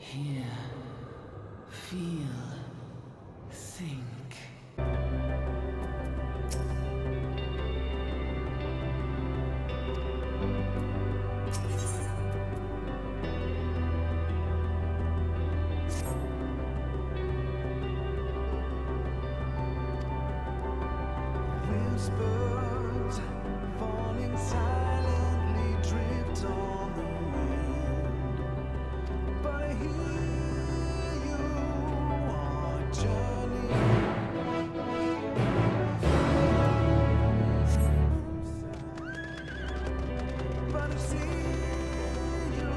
Hear, feel, think. Whispers falling silently drift on the wind, but I hear you are journeying. But I see you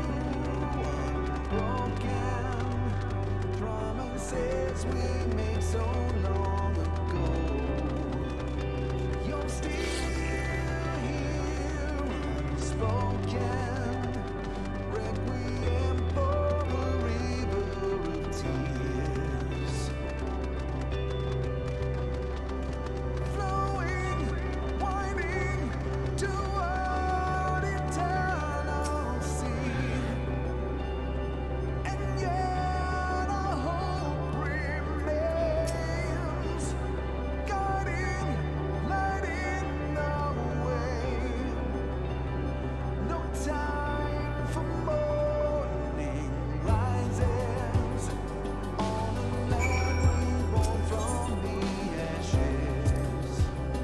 unbroken promises we made so long ago. You're still here, unspoken, requiem for a river of tears, flowing, winding toward eternal sea. And yet our hope remains, guiding, lighting the way. No time for morning rises on a land reborn from the ashes.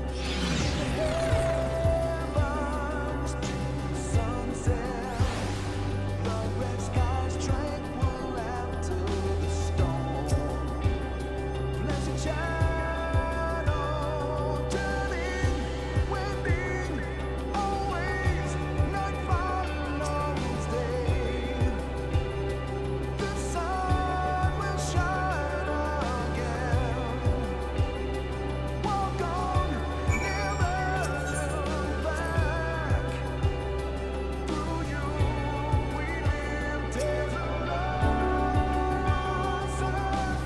Heavens to sunset, the red skies tranquil after the storm. Blessed shadow turning, wending, always night follows day. The sun will shine again. Walk on, never look back. Through you we live tales of loss and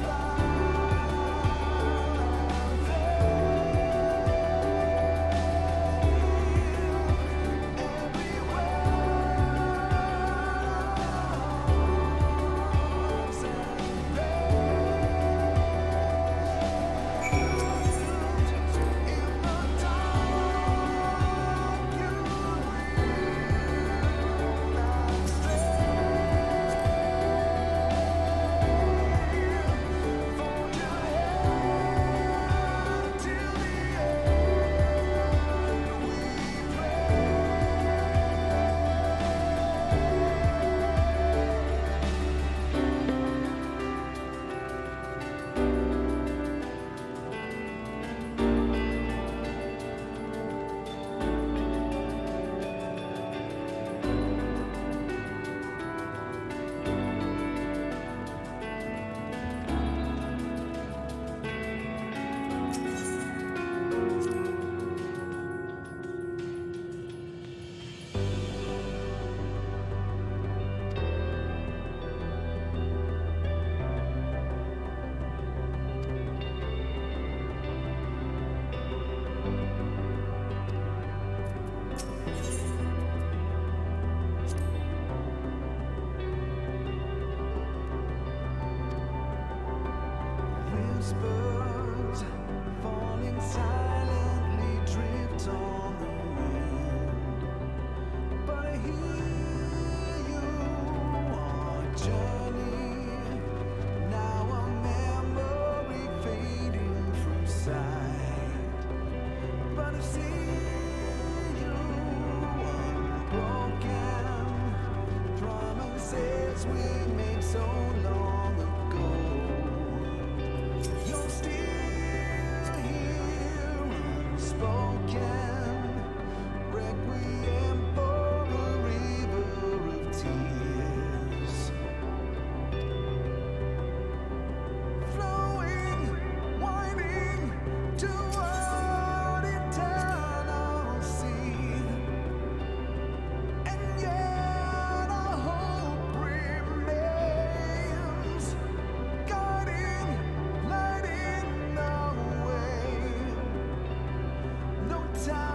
whispers falling silently drift on the wind, but I hear you are journeying. Now a memory fading from sight, but I see you unbroken promises we made so long ago. You're still here, unspoken, requiem for a river of tears, flowing, winding toward eternal sea. And yet our hope remains, guiding, lighting the way. No time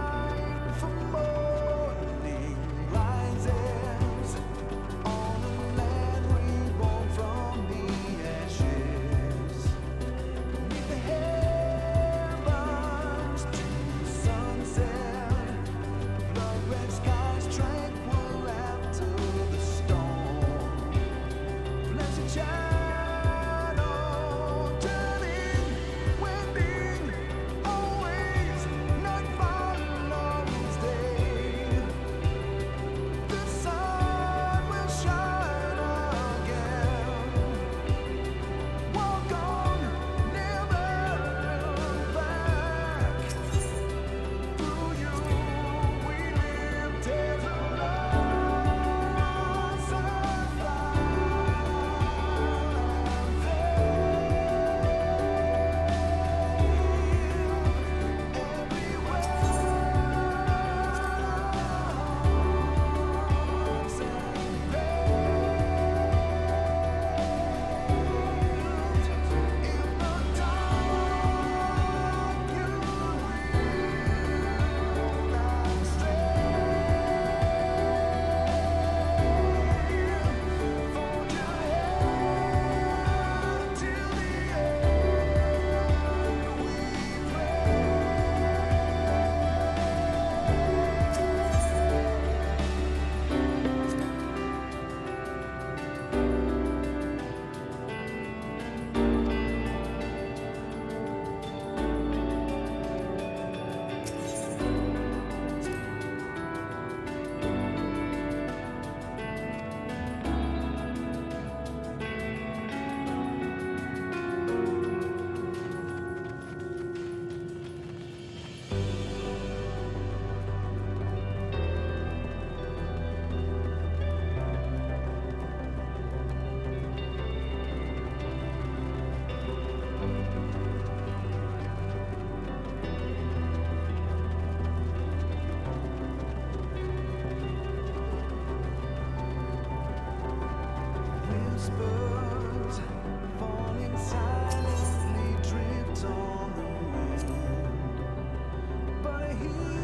whispers falling silently drift on the wind, but I hear